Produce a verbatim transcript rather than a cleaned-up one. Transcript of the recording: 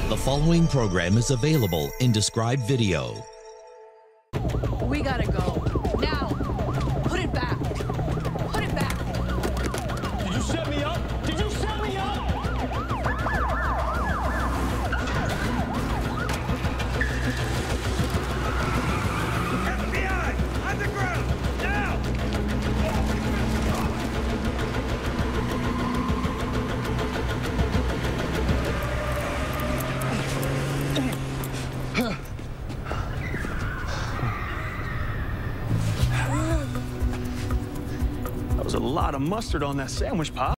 The following program is available in described video. We gotta go. Now! Put it back! Put it back! Did you set me up? Did you set me up? F B I! On the ground! Now! That was a lot of mustard on that sandwich, Pop.